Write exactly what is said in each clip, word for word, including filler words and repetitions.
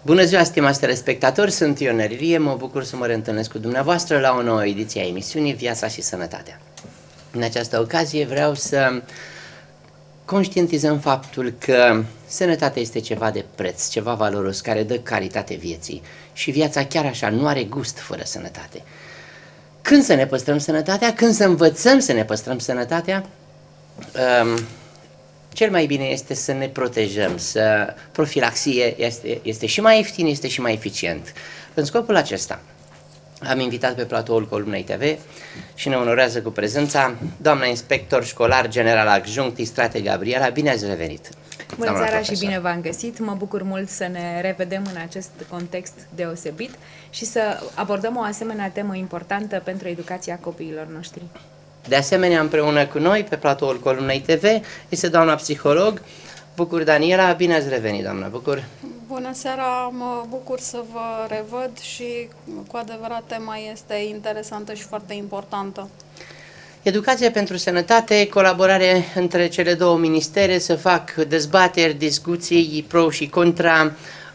Bună ziua, stimați telespectatori, sunt Ion Nerilie, mă bucur să mă reîntâlnesc cu dumneavoastră la o nouă ediție a emisiunii Viața și Sănătatea. În această ocazie vreau să conștientizăm faptul că sănătatea este ceva de preț, ceva valoros, care dă calitate vieții și viața chiar așa nu are gust fără sănătate. Când să ne păstrăm sănătatea, când să învățăm să ne păstrăm sănătatea, um, cel mai bine este să ne protejăm, să profilaxie este, este și mai ieftin, este și mai eficient. În scopul acesta am invitat pe platoul Columnei T V și ne onorează cu prezența doamna inspector școlar general adjunct Istrate Gabriela. Bine ați revenit! Bună seara și bine v-am găsit! Mă bucur mult să ne revedem în acest context deosebit și să abordăm o asemenea temă importantă pentru educația copiilor noștri. De asemenea, împreună cu noi, pe platoul Columnei T V, este doamna psiholog Bucur Daniela. Bine ați revenit, doamna Bucur! Bună seara, mă bucur să vă revăd și cu adevărat tema este interesantă și foarte importantă. Educația pentru sănătate, colaborare între cele două ministere, să fac dezbateri, discuții, pro și contra.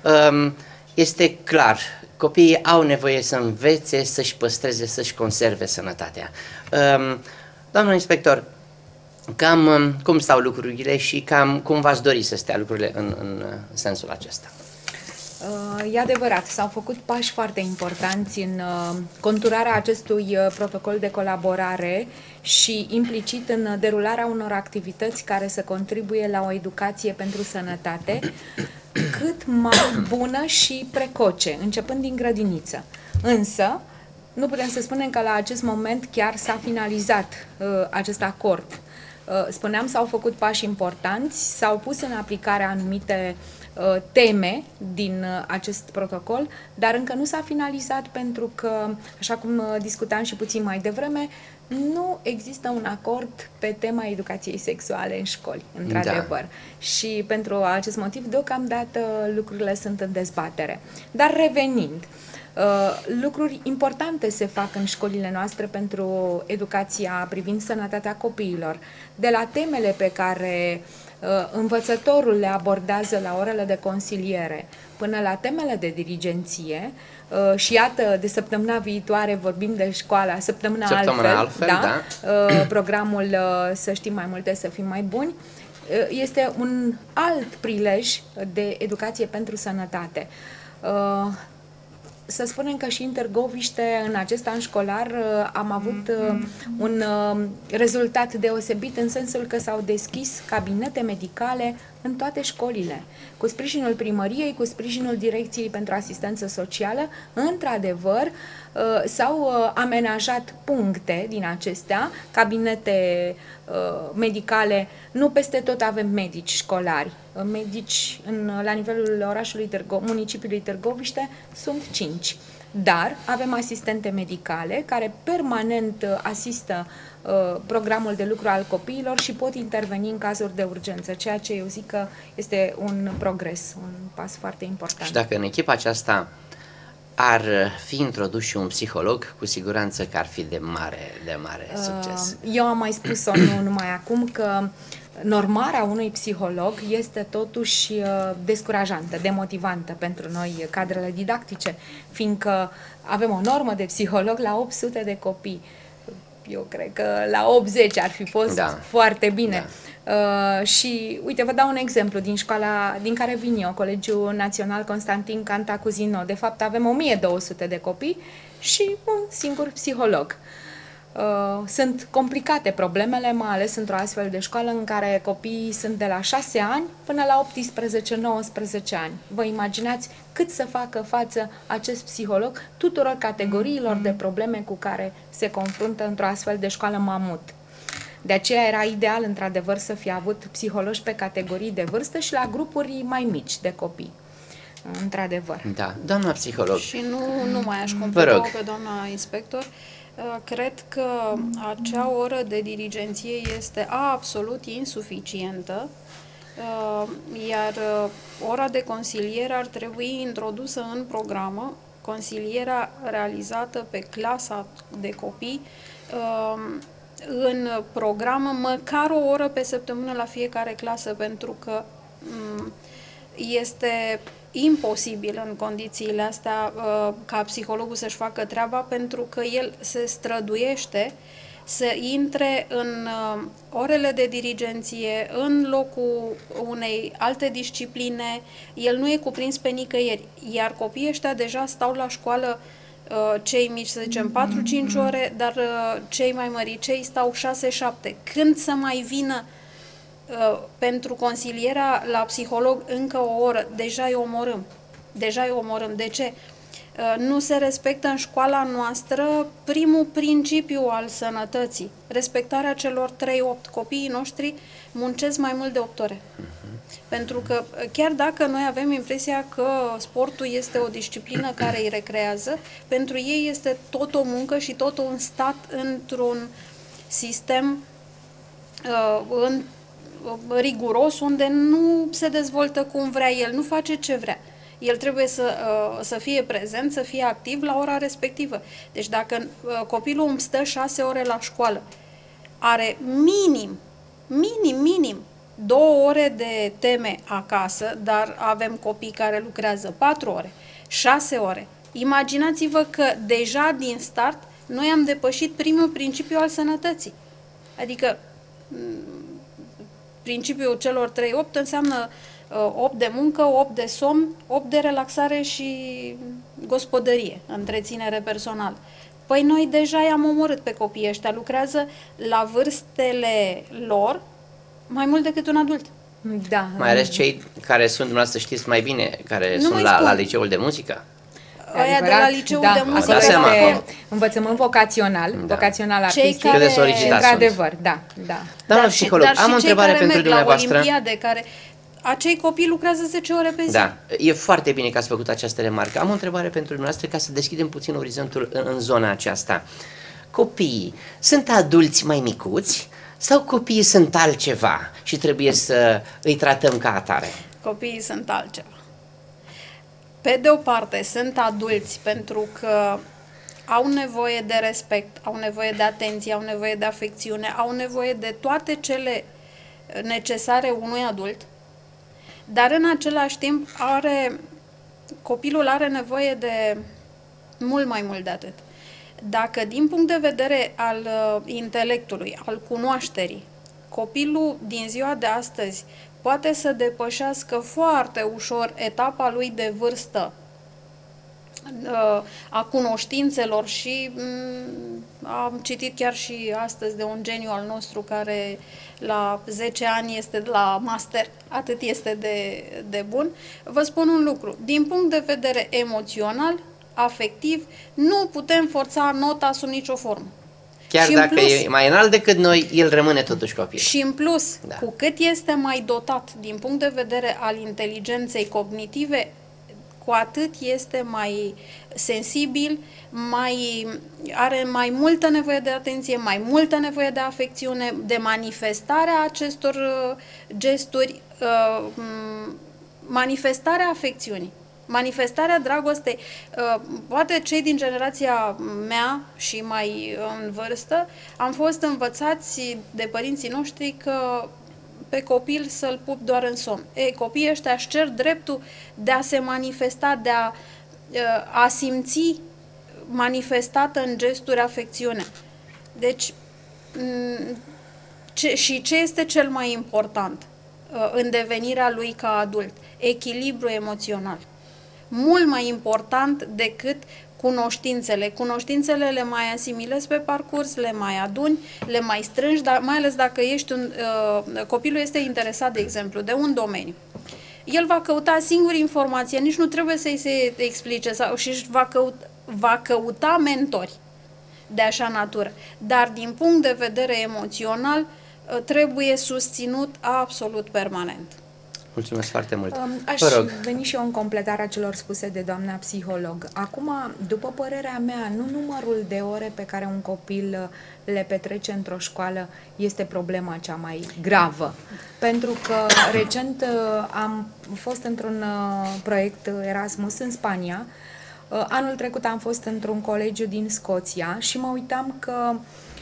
Este clar, copiii au nevoie să învețe, să-și păstreze, să-și conserve sănătatea. Doamna inspector, cam cum stau lucrurile și cam cum v-ați dori să stea lucrurile în, în sensul acesta? E adevărat, s-au făcut pași foarte importanți în conturarea acestui protocol de colaborare și implicit în derularea unor activități care să contribuie la o educație pentru sănătate cât mai bună și precoce, începând din grădiniță. Însă, nu putem să spunem că la acest moment chiar s-a finalizat uh, acest acord. Uh, spuneam, s-au făcut pași importanți, s-au pus în aplicare anumite uh, teme din uh, acest protocol, dar încă nu s-a finalizat pentru că, așa cum uh, discutam și puțin mai devreme, nu există un acord pe tema educației sexuale în școli, într-adevăr. Da. Și pentru acest motiv, deocamdată, lucrurile sunt în dezbatere. Dar revenind, Uh, lucruri importante se fac în școlile noastre pentru educația privind sănătatea copiilor. De la temele pe care uh, învățătorul le abordează la orele de consiliere, până la temele de dirigenție, uh, și iată, de săptămâna viitoare vorbim de școala Săptămâna, Săptămâna altfel, altfel, da? Da? Uh, programul uh, Să știm mai multe, să fim mai buni, uh, este un alt prilej de educație pentru sănătate. Uh, Să spunem că și în Târgoviște, în acest an școlar, am avut un rezultat deosebit în sensul că s-au deschis cabinete medicale în toate școlile. Cu sprijinul primăriei, cu sprijinul Direcției pentru Asistență Socială, într-adevăr, s-au amenajat puncte din acestea, cabinete medicale. Nu peste tot avem medici școlari. Medici în, la nivelul orașului Târgo, municipiului Târgoviște sunt cinci. Dar avem asistente medicale care permanent asistă uh, programul de lucru al copiilor și pot interveni în cazuri de urgență, ceea ce eu zic că este un progres, un pas foarte important. Și dacă în echipa aceasta ar fi introdus și un psiholog, cu siguranță că ar fi de mare, de mare uh, succes. Eu am mai spus-o nu numai acum că normarea unui psiholog este totuși descurajantă, demotivantă pentru noi, cadrele didactice, fiindcă avem o normă de psiholog la opt sute de copii. Eu cred că la optzeci ar fi fost da. foarte bine. Da. Uh, și, uite, vă dau un exemplu din școala din care vin eu, Colegiul Național Constantin Cantacuzino. De fapt, avem o mie două sute de copii și un singur psiholog. Uh, sunt complicate problemele, mai ales într-o astfel de școală în care copiii sunt de la șase ani până la optsprezece nouăsprezece ani. Vă imaginați cât să facă față acest psiholog tuturor categoriilor de probleme cu care se confruntă într-o astfel de școală mamut. De aceea era ideal, într-adevăr, să fie avut psihologi pe categorii de vârstă și la grupuri mai mici de copii. Într-adevăr. Da, doamna psiholog. Și nu, nu mai aș completa pe doamna inspector. Cred că acea oră de dirigenție este absolut insuficientă, iar ora de consiliere ar trebui introdusă în programă, consilierea realizată pe clasa de copii în programă, măcar o oră pe săptămână la fiecare clasă, pentru că este imposibil în condițiile astea ca psihologul să-și facă treaba, pentru că el se străduiește să intre în orele de dirigenție, în locul unei alte discipline, el nu e cuprins pe nicăieri, iar copiii ăștia deja stau la școală, cei mici, să zicem, patru cinci ore, dar cei mai măricei stau șase șapte. Când să mai vină pentru consilierea la psiholog încă o oră, deja îi omorâm. Deja îi omorâm. De ce? Nu se respectă în școala noastră primul principiu al sănătății, respectarea celor trei opt. Copiii noștri muncesc mai mult de opt ore. Uh-huh. Pentru că chiar dacă noi avem impresia că sportul este o disciplină care îi recrează, pentru ei este tot o muncă și tot un stat într-un sistem uh, în, uh, riguros, unde nu se dezvoltă cum vrea el, nu face ce vrea. El trebuie să, uh, să fie prezent, să fie activ la ora respectivă. Deci dacă uh, copilul îmi stă șase ore la școală, are minim, minim, minim, două ore de teme acasă, dar avem copii care lucrează patru ore, șase ore. Imaginați-vă că deja din start noi am depășit primul principiu al sănătății. Adică principiul celor trei opt înseamnă opt de muncă, opt de somn, opt de relaxare și gospodărie, întreținere personală. Păi noi deja i-am omorât pe copiii ăștia, lucrează la vârstele lor mai mult decât un adult. Da. Mai ales cei care sunt, dumneavoastră știți mai bine, care Nu sunt la, la liceul de muzică. Aia de la liceul da, de muzică. Este învățământ vocațional, da. vocațional Cei artistic. care... Într-adevăr, da, da. Doamna dar psiholog, dar am o întrebare pentru merg dumneavoastră. La olimpiade, care... Acei copii lucrează zece ore pe zi. Da, e foarte bine că ați făcut această remarcă. Am o întrebare pentru dumneavoastră ca să deschidem puțin orizontul în, în zona aceasta. Copiii sunt adulți mai micuți sau copiii sunt altceva și trebuie să îi tratăm ca atare? Copiii sunt altceva. Pe de o parte, sunt adulți pentru că au nevoie de respect, au nevoie de atenție, au nevoie de afecțiune, au nevoie de toate cele necesare unui adult, dar în același timp are, copilul are nevoie de mult mai mult de atât. Dacă din punct de vedere al uh, intelectului, al cunoașterii, copilul din ziua de astăzi poate să depășească foarte ușor etapa lui de vârstă uh, a cunoștințelor și um, am citit chiar și astăzi de un geniu al nostru care la zece ani este la master, atât este de, de bun. Vă spun un lucru, din punct de vedere emoțional, afectiv, nu putem forța nota sub nicio formă. Chiar și dacă plus, e mai înalt decât noi, el rămâne totuși copil. Și în plus, da. cu cât este mai dotat din punct de vedere al inteligenței cognitive, cu atât este mai sensibil, mai, are mai multă nevoie de atenție, mai multă nevoie de afecțiune, de manifestarea acestor uh, gesturi, uh, manifestarea afecțiunii. Manifestarea dragostei, poate cei din generația mea și mai în vârstă, am fost învățați de părinții noștri că pe copil să-l pup doar în somn. Ei, copiii ăștia își cer dreptul de a se manifesta, de a, a simți manifestată în gesturi afecțiunea. Deci, ce, și ce este cel mai important în devenirea lui ca adult? Echilibru emoțional. Mult mai important decât cunoștințele. Cunoștințele le mai asimilezi pe parcurs, le mai aduni, le mai strângi, dar mai ales dacă ești un, uh, copilul este interesat, de exemplu, de un domeniu. El va căuta singur informație, nici nu trebuie să-i se explice sau, și va căuta, va căuta mentori de așa natură. Dar din punct de vedere emoțional uh, trebuie susținut absolut permanent. Mulțumesc foarte mult. Aș Vă rog. veni și eu în completarea celor spuse de doamna psiholog. Acum, după părerea mea, nu numărul de ore pe care un copil le petrece într-o școală este problema cea mai gravă. Pentru că recent am fost într-un proiect Erasmus în Spania. Anul trecut am fost într-un colegiu din Scoția și mă uitam că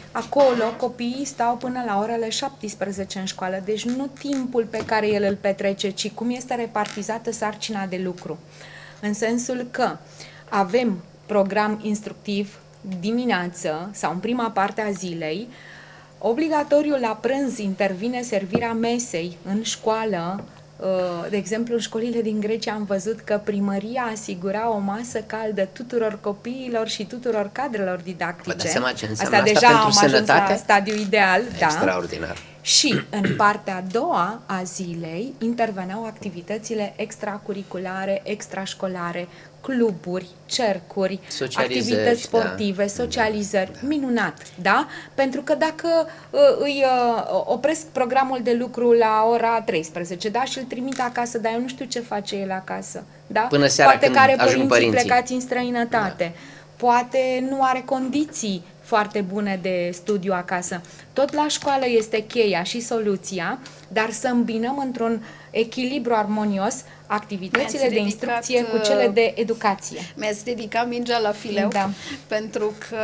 acolo copiii stau până la orele șaptesprezece în școală, deci nu timpul pe care el îl petrece, ci cum este repartizată sarcina de lucru. În sensul că avem program instructiv dimineață sau în prima parte a zilei, obligatoriu la prânz intervine servirea mesei în școală. De exemplu, în școlile din Grecia am văzut că primăria asigura o masă caldă tuturor copiilor și tuturor cadrelor didactice. Vă dați seama ce înseamnă asta? Asta Deja pentru am ajuns sănătate? la stadiul ideal. Extraordinar. Da? Și în partea a doua a zilei interveneau activitățile extracurriculare, extrașcolare, cluburi, cercuri, activități sportive, da. socializări. Da. Minunat, da? Pentru că dacă uh, îi uh, opresc programul de lucru la ora treisprezece, da, și îl trimit acasă, dar eu nu știu ce face el acasă, da? Până seara poate când că are ajung părinții, părinții plecați în străinătate, da. Poate nu are condiții foarte bune de studiu acasă. Tot la școală este cheia și soluția, dar să îmbinăm într-un echilibru armonios activitățile de instrucție cu cele de educație. Mi-ați ridicat mingea la fileu, da. Pentru că,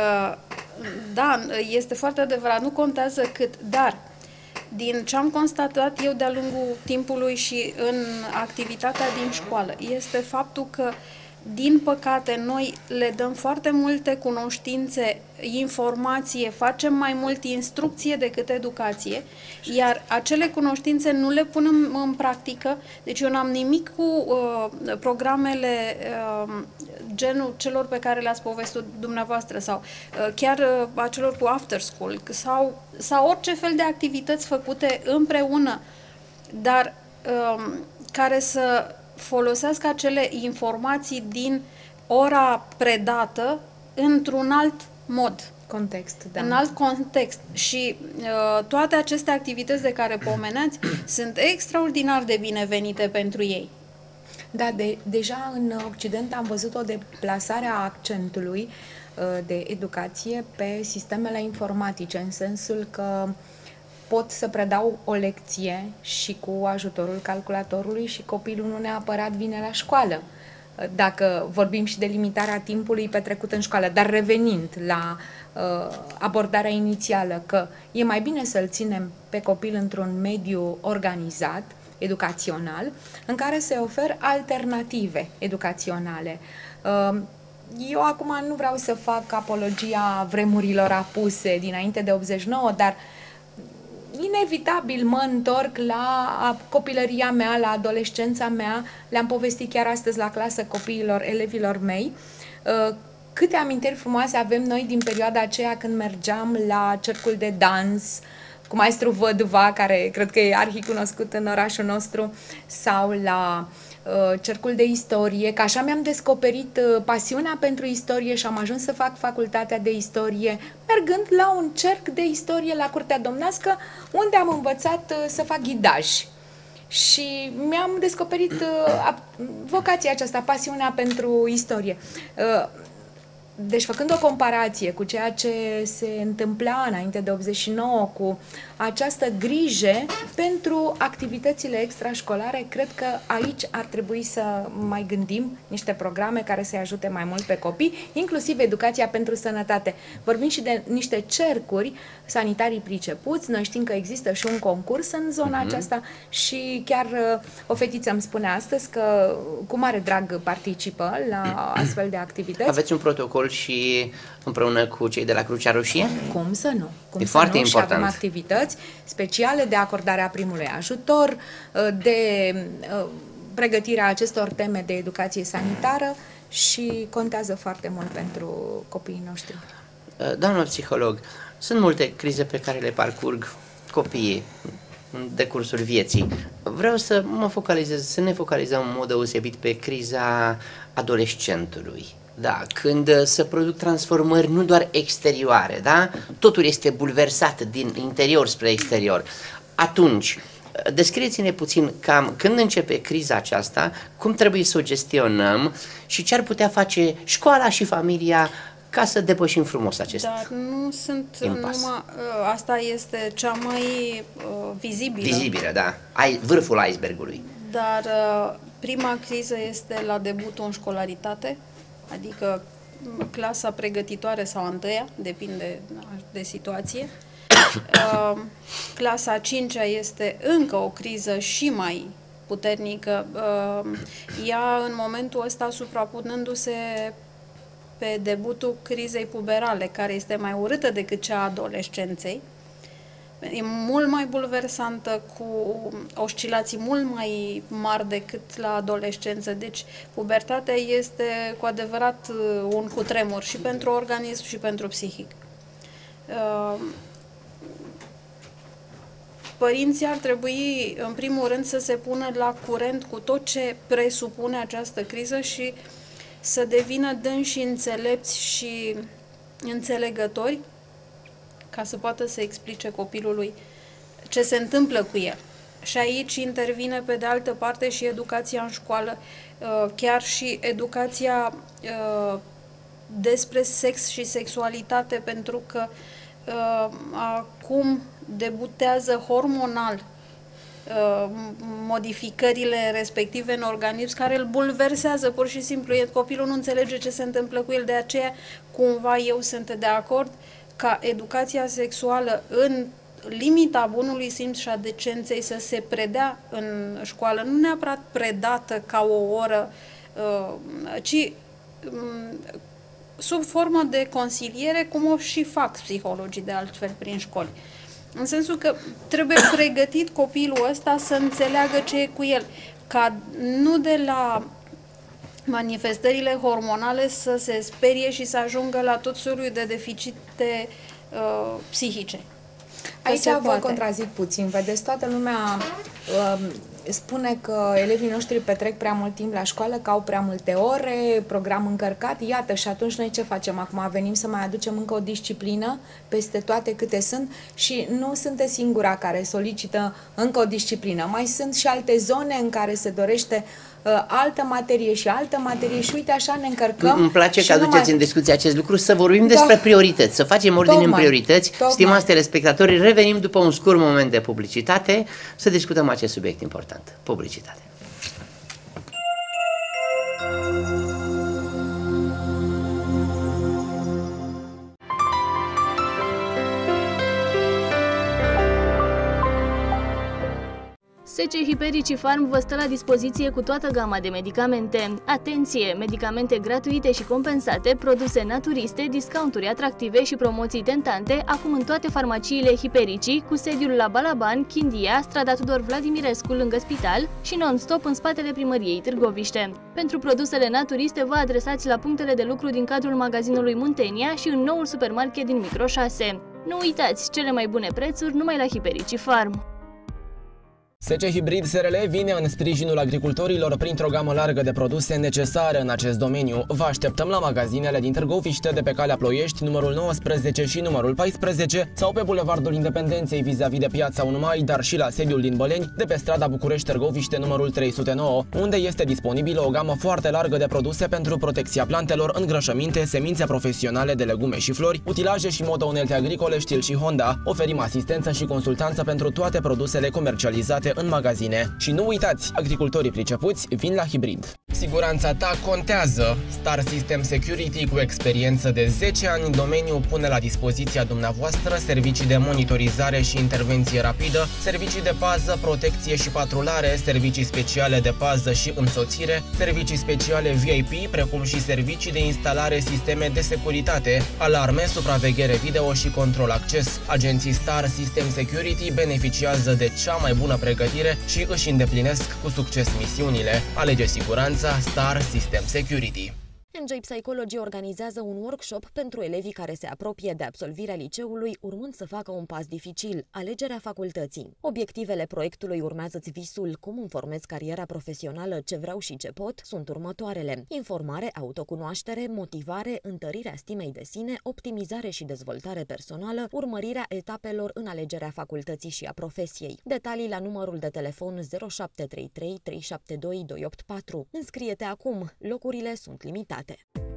da, este foarte adevărat, nu contează cât, dar din ce am constatat eu de-a lungul timpului și în activitatea din școală, este faptul că din păcate, noi le dăm foarte multe cunoștințe, informație, facem mai mult instrucție decât educație, iar acele cunoștințe nu le punem în practică. Deci eu n-am nimic cu uh, programele uh, genul celor pe care le-ați povestit dumneavoastră sau uh, chiar uh, acelor cu after school sau, sau orice fel de activități făcute împreună, dar uh, care să folosească acele informații din ora predată într-un alt mod. Context, da. În alt context. Și uh, toate aceste activități de care pomeneați sunt extraordinar de binevenite pentru ei. Da, de, deja în Occident am văzut o deplasare a accentului uh, de educație pe sistemele informatice, în sensul că pot să predau o lecție și cu ajutorul calculatorului și copilul nu neapărat vine la școală, dacă vorbim și de limitarea timpului petrecut în școală. Dar revenind la uh, abordarea inițială, că e mai bine să-l ținem pe copil într-un mediu organizat, educațional, în care se oferă alternative educaționale. Uh, eu acum nu vreau să fac apologia vremurilor apuse dinainte de optzeci și nouă, dar inevitabil mă întorc la copilăria mea, la adolescența mea. Le-am povestit chiar astăzi la clasă copiilor, elevilor mei, câte amintiri frumoase avem noi din perioada aceea când mergeam la cercul de dans cu maestru Văduva, care cred că e arhicunoscut în orașul nostru, sau la uh, cercul de istorie, că așa mi-am descoperit uh, pasiunea pentru istorie și am ajuns să fac facultatea de istorie, mergând la un cerc de istorie la Curtea Domnească, unde am învățat uh, să fac ghidaj. Și mi-am descoperit uh, vocația aceasta, pasiunea pentru istorie. Uh, Deci, făcând o comparație cu ceea ce se întâmpla înainte de optzeci și nouă, cu această grijă pentru activitățile extrașcolare, cred că aici ar trebui să mai gândim niște programe care să-i ajute mai mult pe copii, inclusiv educația pentru sănătate. Vorbim și de niște cercuri sanitarii pricepuți. Noi știm că există și un concurs în zona uh-huh. aceasta și chiar o fetiță îmi spune astăzi că cu mare drag participă la astfel de activități. Aveți un protocol și împreună cu cei de la Crucea Roșie? Cum să nu? Cum e să foarte nu? important. Și avem activități speciale de acordare a primului ajutor, de pregătirea acestor teme de educație sanitară și contează foarte mult pentru copiii noștri. Doamnă psiholog, sunt multe crize pe care le parcurg copiii în decursul vieții. Vreau să mă focalizez, să ne focalizăm în mod deosebit pe criza adolescentului. Da, când se produc transformări nu doar exterioare, da? Totul este bulversat din interior spre exterior. Atunci, descrieți-ne puțin cam când începe criza aceasta, cum trebuie să o gestionăm și ce ar putea face școala și familia ca să depășim frumos acest Dar nu sunt impas. numai... Asta este cea mai uh, vizibilă. Vizibilă, da. Ai vârful icebergului. Dar uh, prima criză este la debutul în școlaritate, adică clasa pregătitoare sau a întâia, depinde de situație. Clasa a cincea este încă o criză și mai puternică, ea în momentul ăsta suprapunându-se pe debutul crizei puberale, care este mai urâtă decât cea a adolescenței. E mult mai bulversantă, cu oscilații mult mai mari decât la adolescență. Deci, pubertatea este cu adevărat un cutremur și pentru organism și pentru psihic. Părinții ar trebui, în primul rând, să se pună la curent cu tot ce presupune această criză și să devină dânși înțelepți și înțelegători ca să poată să explice copilului ce se întâmplă cu el. Și aici intervine, pe de altă parte, și educația în școală, chiar și educația despre sex și sexualitate, pentru că acum debutează hormonal modificările respective în organism care îl bulversează pur și simplu. Copilul nu înțelege ce se întâmplă cu el, de aceea cumva eu sunt de acord ca educația sexuală în limita bunului simț și a decenței să se predea în școală, nu neapărat predată ca o oră, ci sub formă de consiliere, cum o și fac psihologii de altfel prin școli. În sensul că trebuie pregătit copilul ăsta să înțeleagă ce e cu el, ca nu de la manifestările hormonale să se sperie și să ajungă la tot soiul de deficite uh, psihice. Aici vă contrazic puțin. Vedeți, toată lumea uh, spune că elevii noștri petrec prea mult timp la școală, că au prea multe ore, program încărcat, iată, și atunci noi ce facem acum? Venim să mai aducem încă o disciplină peste toate câte sunt și nu sunteți singura care solicită încă o disciplină. Mai sunt și alte zone în care se dorește uh, altă materie și altă materie și uite așa ne încărcăm. Îmi place că aduceți numai... în discuție acest lucru, să vorbim da. despre priorități, să facem ordine tocmai, în priorități. tocmai. Stimați telespectatori, revenim după un scurt moment de publicitate să discutăm acest subiect important. Publicitate. S C Hipericifarm vă stă la dispoziție cu toată gama de medicamente. Atenție! Medicamente gratuite și compensate, produse naturiste, discounturi atractive și promoții tentante, acum în toate farmaciile Hiperici, cu sediul la Balaban, Chindia, strada Tudor Vladimirescu lângă spital și non-stop în spatele primăriei Târgoviște. Pentru produsele naturiste vă adresați la punctele de lucru din cadrul magazinului Muntenia și în noul supermarket din Micro șase. Nu uitați, cele mai bune prețuri numai la Hipericifarm. S C Hybrid S R L vine în sprijinul agricultorilor printr-o gamă largă de produse necesare în acest domeniu. Vă așteptăm la magazinele din Târgoviște, de pe calea Ploiești, numărul nouăsprezece și numărul paisprezece, sau pe Bulevardul Independenței vis-a-vis de Piața unu mai, dar și la sediul din Băleni, de pe strada București-Târgoviște, numărul trei sute nouă, unde este disponibilă o gamă foarte largă de produse pentru protecția plantelor, îngrășăminte, semințe profesionale de legume și flori, utilaje și motounelte agricole stil și Honda. Oferim asistență și consultanță pentru toate produsele comercializate în magazine. Și nu uitați, agricultorii pricepuți vin la Hibrid. Siguranța ta contează. Star System Security, cu experiență de zece ani în domeniu, pune la dispoziția dumneavoastră servicii de monitorizare și intervenție rapidă, servicii de pază, protecție și patrulare, servicii speciale de pază și însoțire, servicii speciale V I P, precum și servicii de instalare sisteme de securitate, alarme, supraveghere video și control acces. Agenții Star System Security beneficiază de cea mai bună pregătire și își îndeplinesc cu succes misiunile. Alege siguranța Star System Security. Enjoy Psychology organizează un workshop pentru elevii care se apropie de absolvirea liceului, urmând să facă un pas dificil, alegerea facultății. Obiectivele proiectului Urmează-ți visul, cum îmi formez cariera profesională, ce vreau și ce pot, sunt următoarele: informare, autocunoaștere, motivare, întărirea stimei de sine, optimizare și dezvoltare personală, urmărirea etapelor în alegerea facultății și a profesiei. Detalii la numărul de telefon zero șapte trei trei trei șapte doi doi opt patru. Înscrie-te acum, locurile sunt limitate.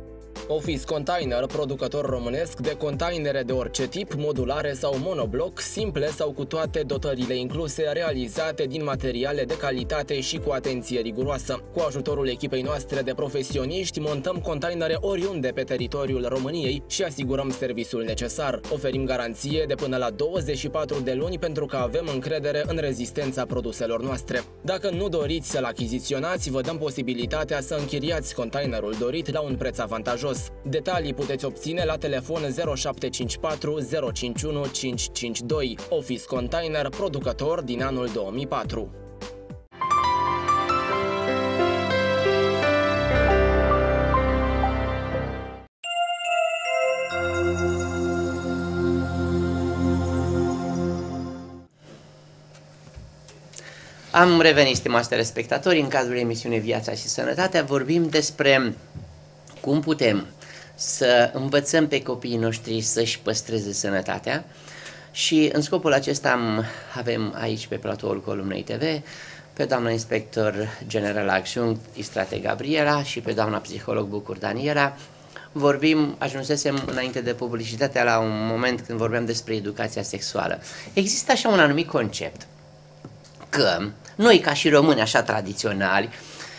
Office Container, producător românesc de containere de orice tip, modulare sau monobloc, simple sau cu toate dotările incluse, realizate din materiale de calitate și cu atenție riguroasă. Cu ajutorul echipei noastre de profesioniști, montăm containere oriunde pe teritoriul României și asigurăm serviciul necesar. Oferim garanție de până la douăzeci și patru de luni pentru că avem încredere în rezistența produselor noastre. Dacă nu doriți să-l achiziționați, vă dăm posibilitatea să închiriați containerul dorit la un preț avantajos. Detalii puteți obține la telefon zero șapte cinci patru zero cinci unu cinci cinci doi. Office Container, producător din anul două mii patru. Am revenit, stimați telespectatori, în cadrul emisiunii Viața și Sănătatea. Vorbim despre cum putem să învățăm pe copiii noștri să-și păstreze sănătatea și în scopul acesta am, avem aici pe platoul Columnei T V pe doamna inspector general adjunct Istrate Gabriela și pe doamna psiholog Bucur Daniela. Vorbim, ajunsesem înainte de publicitatea la un moment când vorbeam despre educația sexuală. Există așa un anumit concept că noi, ca și români așa tradiționali,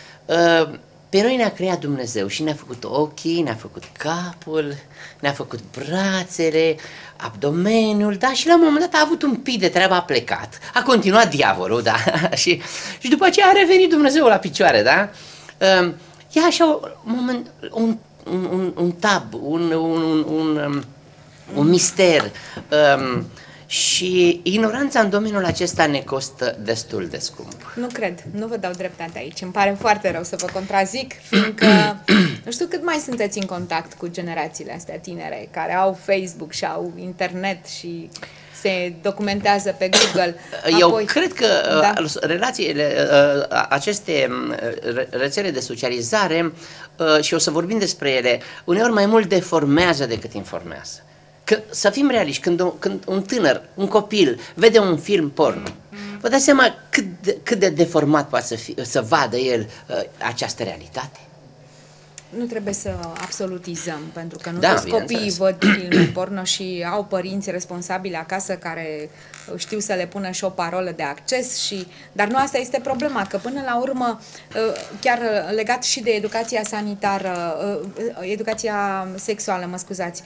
pe noi ne-a creat Dumnezeu și ne-a făcut ochii, ne-a făcut capul, ne-a făcut brațele, abdomenul, da? Și la un moment dat a avut un pic de treabă, a plecat. A continuat diavolul, da? și, și după aceea a revenit Dumnezeu la picioare, da? E așa un, moment, un, un, un tab, un, un, un, un, un mister. Um, Și ignoranța în domeniul acesta ne costă destul de scump. Nu cred, nu vă dau dreptate aici. Îmi pare foarte rău să vă contrazic, fiindcă nu știu cât mai sunteți în contact cu generațiile astea tinere, care au Facebook și au internet și se documentează pe Google. Eu Apoi, cred că da. relațiile, aceste rețele de socializare, și o să vorbim despre ele, uneori mai mult deformează decât informează. Că, să fim realiști, când, un, când un tânăr, un copil, vede un film porno, vă dați seama cât de, cât de deformat poate să, fi, să vadă el uh, această realitate? Nu trebuie să absolutizăm, pentru că nu da, toți copiii văd filme porno și au părinți responsabili acasă care știu să le pună și o parolă de acces, și, dar nu asta este problema, că până la urmă, chiar legat și de educația sanitară, educația sexuală, mă scuzați,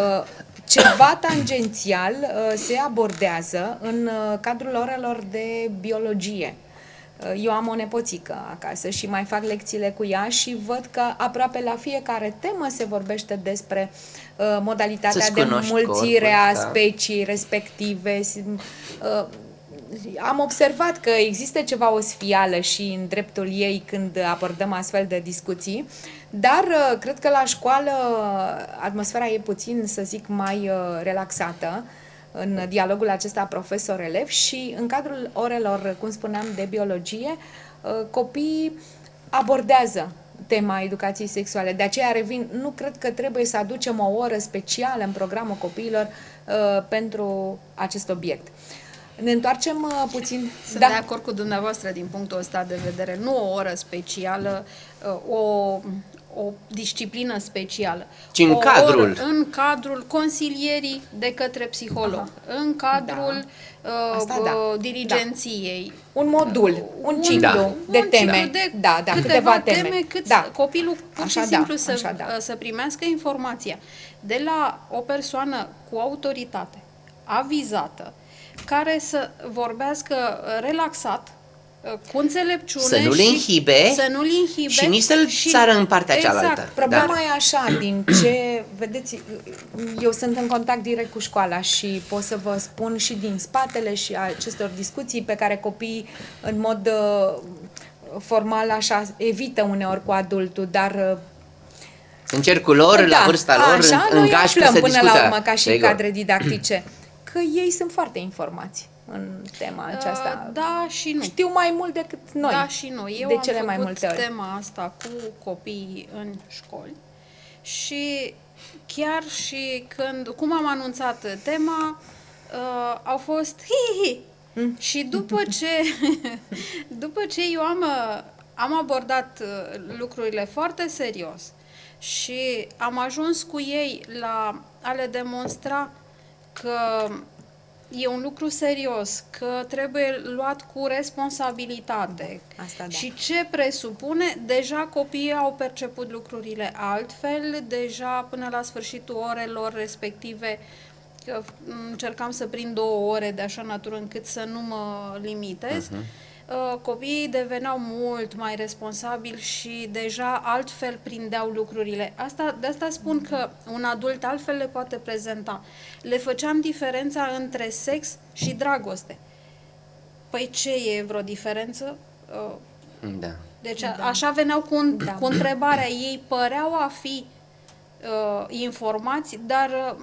ceva tangențial se abordează în cadrul orelor de biologie. Eu am o nepoțică acasă și mai fac lecțiile cu ea și văd că aproape la fiecare temă se vorbește despre uh, modalitatea de înmulțire a specii respective. Uh, am observat că există ceva osfială și în dreptul ei când abordăm astfel de discuții, dar uh, cred că la școală atmosfera e puțin, să zic, mai uh, relaxată în dialogul acesta profesor-elev și în cadrul orelor, cum spuneam, de biologie, copiii abordează tema educației sexuale. De aceea revin, nu cred că trebuie să aducem o oră specială în programul copiilor uh, pentru acest obiect. Ne întoarcem uh, puțin... Sunt da. de acord cu dumneavoastră din punctul ăsta de vedere. Nu o oră specială, uh, o... o disciplină specială. Ci în o cadrul. Oră, în cadrul consilierii de către psiholog, Aha. în cadrul da. uh, da. dirigenției. Da. Un modul, un, un ciclu da. de teme. De da, da, câteva, câteva teme, teme cât da. copilul pur așa și simplu da. să, da. să primească informația de la o persoană cu autoritate, avizată, care să vorbească relaxat, cu înțelepciune, să nu-l inhibe, să nu-l inhibe și nici să-l și... țară în partea exact. cealaltă. Problema da. e așa, din ce, vedeți, eu sunt în contact direct cu școala și pot să vă spun și din spatele și acestor discuții pe care copiii în mod uh, formal așa evită uneori cu adultul, dar uh, în cercul lor, da, la vârsta lor, așa, în, în gașcă se până discută. la urmă ca și Sigur. cadre didactice, că ei sunt foarte informați în tema aceasta. Uh, da și nu. Știu mai mult decât noi. Da și nu. Eu de am cele făcut mai multe ori. tema asta cu copiii în școli și chiar și când, cum am anunțat tema, uh, au fost hi-hi-hi. Mm. Și după ce, după ce eu am, am abordat lucrurile foarte serios Și am ajuns cu ei la a le demonstra că e un lucru serios, că trebuie luat cu responsabilitate. Asta da. Și ce presupune? Deja copiii au perceput lucrurile altfel, deja până la sfârșitul orelor respective încercam să prind două ore de așa natură încât să nu mă limitez. Uh-huh. Copiii deveneau mult mai responsabili și deja altfel prindeau lucrurile. Asta, de asta spun că un adult altfel le poate prezenta. Le făceam diferența între sex și dragoste. Păi ce e vreo diferență? Da. Deci a, așa veneau cu, un, da. cu întrebarea. Ei păreau a fi uh, informați, dar... Uh,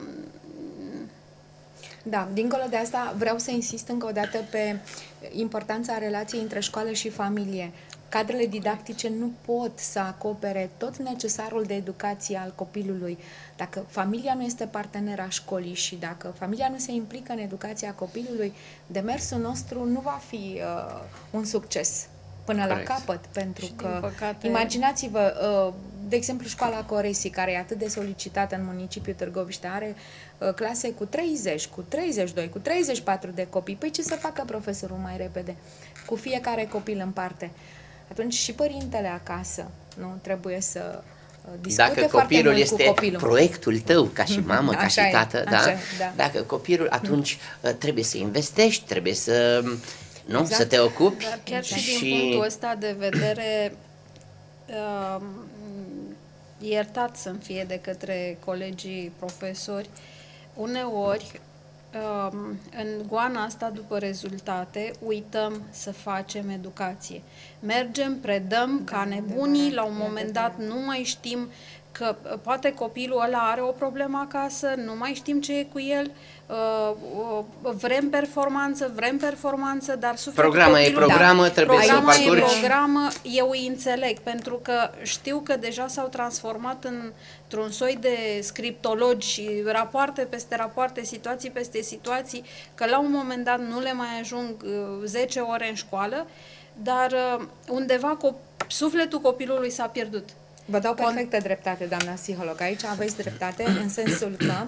Da, dincolo de asta vreau să insist încă o dată pe importanța relației între școală și familie. Cadrele didactice nu pot să acopere tot necesarul de educație al copilului. Dacă familia nu este partenera școlii și dacă familia nu se implică în educația copilului, demersul nostru nu va fi uh, un succes până Correct. la capăt, pentru și că, păcate... imaginați-vă, uh, de exemplu, școala Coresi, care e atât de solicitată în municipiul Târgoviște, are uh, clase cu treizeci, cu treizeci și doi, cu treizeci și patru de copii. Păi ce să facă profesorul mai repede? Cu fiecare copil în parte. Atunci și părintele acasă, nu? Trebuie să uh, discute Dacă foarte copilul mult este cu copilul. proiectul tău, ca și mamă, ca și tată, e, da? așa, da. Dacă copilul, atunci uh, trebuie să investești, trebuie să... Nu? Exact. Să te ocupi. Dar chiar și, și din punctul ăsta de vedere, uh, iertat să-mi fie de către colegii profesori, uneori, uh, în goana asta după rezultate, uităm să facem educație. Mergem, predăm da, ca nebunii, la un moment dat nu mai știm că poate copilul ăla are o problemă acasă, nu mai știm ce e cu el, uh, uh, vrem performanță, vrem performanță, dar sufletul Programa copilului... e programă, da, trebuie programa să o parcurgi. e programă, eu îi înțeleg, pentru că știu că deja s-au transformat în, într-un soi de scriptologi și rapoarte peste rapoarte, situații peste situații, că la un moment dat nu le mai ajung uh, zece ore în școală, dar uh, undeva cop- sufletul copilului s-a pierdut. Vă dau perfectă dreptate, doamna psiholog. Aici aveți dreptate în sensul că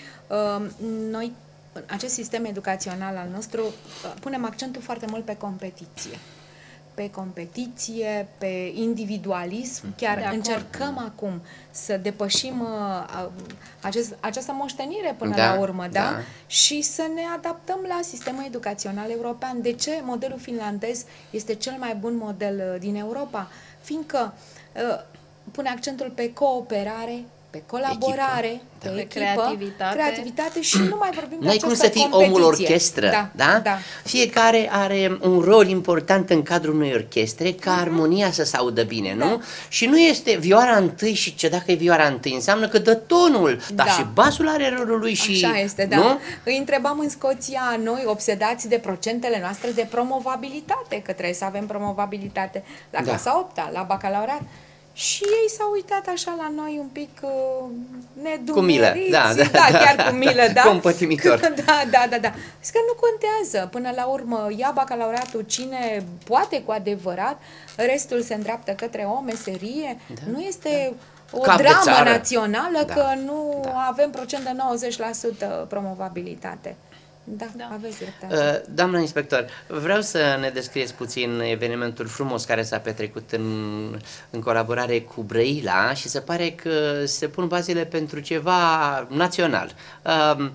uh, noi, în acest sistem educațional al nostru, uh, punem accentul foarte mult pe competiție. Pe competiție, pe individualism. Chiar de încercăm acord. acum să depășim uh, acest, această moștenire până da, la urmă, da? da? Și să ne adaptăm la sistemul educațional european. De ce modelul finlandez este cel mai bun model uh, din Europa? Fiindcă uh, pune accentul pe cooperare, pe colaborare, echipă, pe, pe echipă, creativitate. creativitate și nu mai vorbim de această cum să fii competiție. omul orchestră, da, da? da? Fiecare are un rol important în cadrul unei orchestre, ca uh-huh. armonia să se audă bine, da. nu? Și nu este vioara întâi și ce dacă e vioara întâi, înseamnă că dă tonul, da. dar și basul are rolul lui și... Așa este, da. Nu? Îi întrebam în Scoția, noi, obsedați de procentele noastre de promovabilitate, că trebuie să avem promovabilitate la clasa da. opta, la bacalaureat. Și ei s-au uitat așa la noi un pic uh, nedumeriți. Cu milă, da, da, da, da, chiar da, cu milă, da. Compătimitor. Da, da, da, da. Zic că nu contează. Până la urmă, ia bacalaureatul cine poate cu adevărat, restul se îndreaptă către o meserie. Da, nu este da. o Cap dramă națională da, că nu da. avem procent de nouăzeci la sută promovabilitate. Da, da, aveți dreptate. Uh, doamna inspector, vreau să ne descrieți puțin evenimentul frumos care s-a petrecut în, în colaborare cu Brăila și se pare că se pun bazele pentru ceva național. Uh,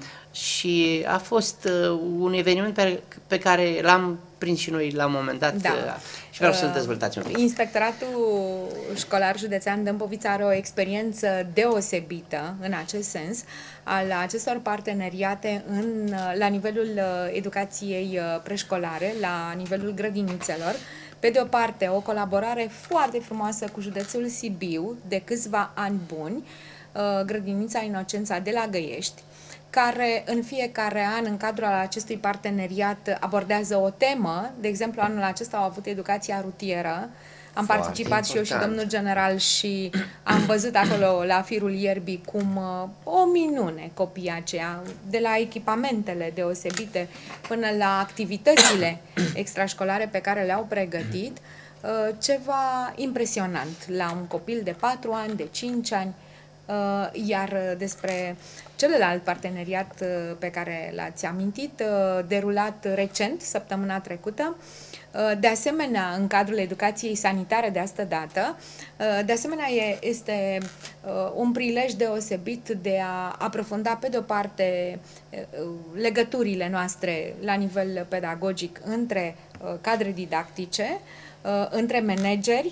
și a fost uh, un eveniment pe, pe care l-am prins și noi la un moment dat da. uh, și vreau să-l dezvoltați un pic. Inspectoratul Școlar Județean Dâmbovița are o experiență deosebită în acest sens al acestor parteneriate în, la nivelul educației preșcolare, la nivelul grădinițelor. Pe de o parte, o colaborare foarte frumoasă cu județul Sibiu de câțiva ani buni, grădinița Inocența de la Găiești, care în fiecare an, în cadrul acestui parteneriat, abordează o temă. De exemplu, anul acesta au avut educația rutieră. Am Foarte participat important. și eu și domnul general și am văzut acolo la firul ierbii cum uh, o minune copiii aceia, de la echipamentele deosebite până la activitățile extrașcolare pe care le-au pregătit, uh, ceva impresionant la un copil de patru ani, de cinci ani. Iar despre celălalt parteneriat pe care l-ați amintit, derulat recent, săptămâna trecută, de asemenea, în cadrul educației sanitare de astă dată, de asemenea, este un prilej deosebit de a aprofunda, pe de-o parte, legăturile noastre la nivel pedagogic între cadre didactice, între manageri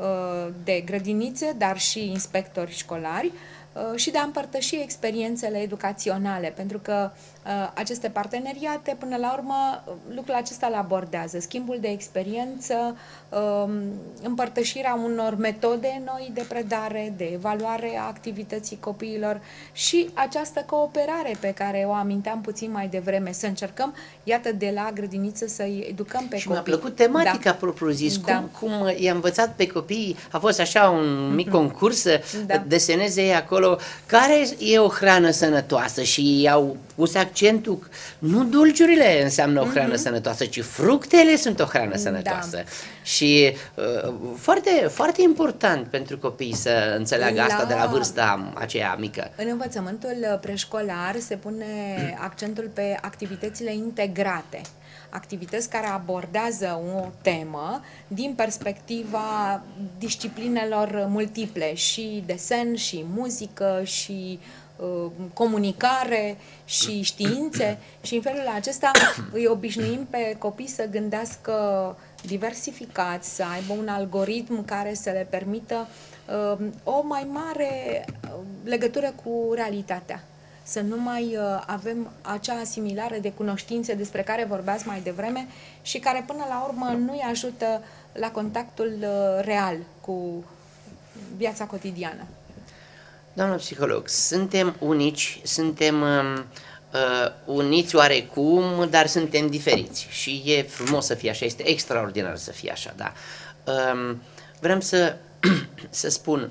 de grădinițe, dar și inspectori școlari, și de a împărtăși experiențele educaționale, pentru că uh, aceste parteneriate, până la urmă, lucrul acesta îl abordează, schimbul de experiență, uh, împărtășirea unor metode noi de predare, de evaluare a activității copiilor și această cooperare pe care o aminteam puțin mai devreme, să încercăm, iată, de la grădiniță să-i educăm pe și copii. Și mi-a plăcut tematica, da. propriu-zis, da. cum, cum i-a învățat pe copii, a fost așa un mic concurs, da. deseneze ei acolo care e o hrană sănătoasă și au pus accentul, nu dulciurile înseamnă o hrană mm-hmm. sănătoasă, ci fructele sunt o hrană sănătoasă. Da. Și uh, foarte, foarte important pentru copii să înțeleagă la... asta de la vârsta aceea mică. În învățământul preșcolar se pune accentul pe activitățile integrate. Activități care abordează o temă din perspectiva disciplinelor multiple, și desen, și muzică, și uh, comunicare, și științe, și în felul acesta îi obișnuim pe copii să gândească diversificat, să aibă un algoritm care să le permită uh, o mai mare legătură cu realitatea. Să nu mai uh, avem acea asimilare de cunoștințe despre care vorbeați mai devreme și care până la urmă nu îi ajută la contactul uh, real cu viața cotidiană. Doamna psiholog, suntem unici, suntem uh, uh, uniți oarecum, dar suntem diferiți și e frumos să fie așa, este extraordinar să fie așa, da. Uh, vreau să, să spun,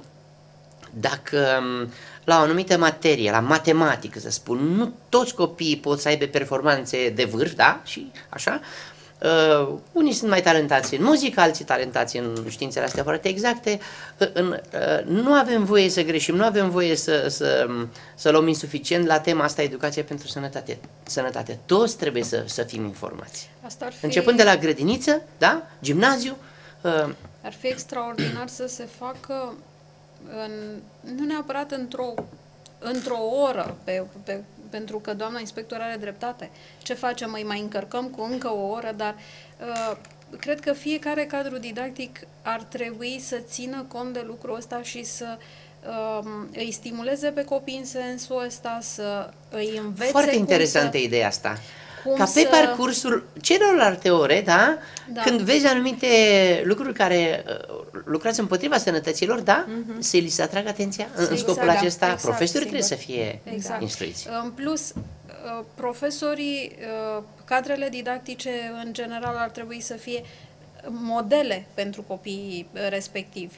dacă la o anumită materie, la matematică, să spun, nu toți copiii pot să aibă performanțe de vârf, da? Și așa. Uh, unii sunt mai talentați în muzică, alții talentați în științele astea foarte exacte. Uh, în, uh, nu avem voie să greșim, nu avem voie să, să, să luăm insuficient la tema asta, educație pentru sănătate. sănătate. Toți trebuie să, să fim informați. Asta ar fi... Începând de la grădiniță, da? Gimnaziu. Uh, ar fi extraordinar să se facă În, nu neapărat într-o într-o oră, pe, pe, pentru că doamna inspector are dreptate. Ce facem? Îi mai încărcăm cu încă o oră, dar uh, cred că fiecare cadru didactic ar trebui să țină cont de lucrul ăsta și să uh, îi stimuleze pe copii în sensul ăsta, să îi învețe. Foarte interesantă să... ideea asta. Ca pe să... parcursul celorlalte ore, da? Da. Când vezi anumite lucruri care uh, lucrați împotriva sănătăților, da? Uh-huh. Să li se atragă atenția. Exact, în scopul acesta, da. Exact, profesorii sigur. Trebuie să fie exact. Instruiți. În plus, uh, profesorii, uh, cadrele didactice, în general, ar trebui să fie modele pentru copiii respectivi.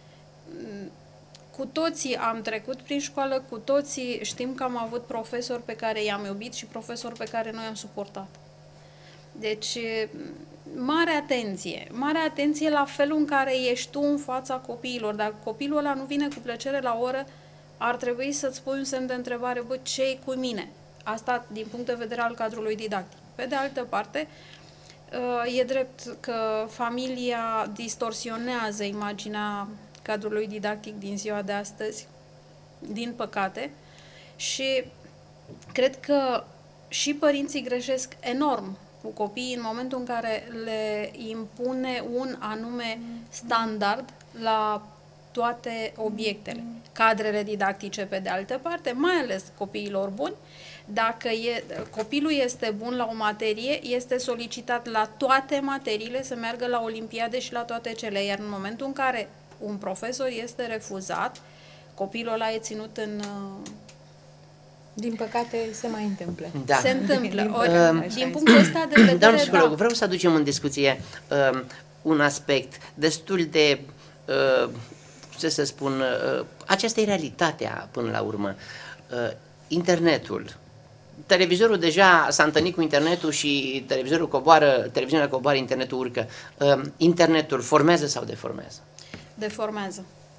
Cu toții am trecut prin școală, cu toții știm că am avut profesori pe care i-am iubit și profesori pe care noi am suportat. Deci, mare atenție, mare atenție la felul în care ești tu în fața copiilor. Dacă copilul ăla nu vine cu plăcere la oră, ar trebui să-ți pui un semn de întrebare, bă, ce-i cu mine? Asta din punct de vedere al cadrului didactic. Pe de altă parte, e drept că familia distorsionează imaginea cadrului didactic din ziua de astăzi, din păcate, și cred că și părinții greșesc enorm cu copiii în momentul în care le impune un anume standard la toate obiectele. Cadrele didactice, pe de altă parte, mai ales copiilor buni, dacă e, copilul este bun la o materie, este solicitat la toate materiile să meargă la olimpiade și la toate cele, iar în momentul în care un profesor este refuzat, copilul ăla e ținut în... Din păcate se mai întâmplă. Da. Se întâmplă. Ori, uh, din punctul ăsta de vedere, doamnă psiholog, da. vreau să aducem în discuție uh, un aspect destul de, uh, ce să spun, uh, aceasta e realitatea până la urmă. Uh, internetul. Televizorul deja s-a întâlnit cu internetul și televizorul coboară, televiziunea coboară, internetul urcă. Uh, internetul formează sau deformează? Deformează.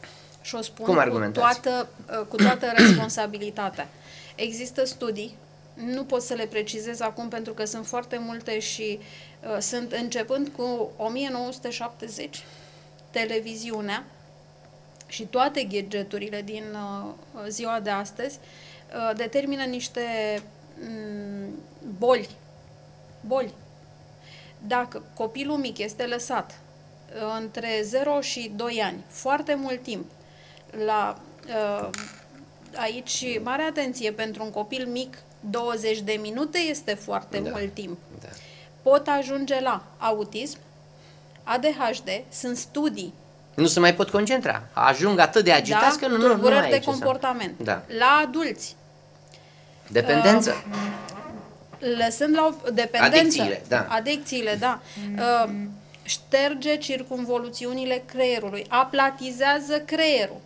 Și o spun Cum cu argumentați? toată, cu toată responsabilitatea. Există studii, nu pot să le precizez acum pentru că sunt foarte multe și uh, sunt începând cu o mie nouă sute șaptezeci, televiziunea și toate gadgeturile din uh, ziua de astăzi uh, determină niște um, boli. Boli. Dacă copilul mic este lăsat uh, între zero și doi ani, foarte mult timp, la uh, aici, mare atenție, pentru un copil mic, douăzeci de minute este foarte da. mult timp. Da. Pot ajunge la autism, A D H D, sunt studii. Nu se mai pot concentra. Ajung atât de agitați Da? că nu, nu, nu mai Tulburări e de ce să... comportament. Da. La adulți. Dependență. Uh, lăsând la o dependență. Adicțiile, da. Adicțiile, da. Uh, șterge circumvoluțiunile creierului, aplatizează creierul.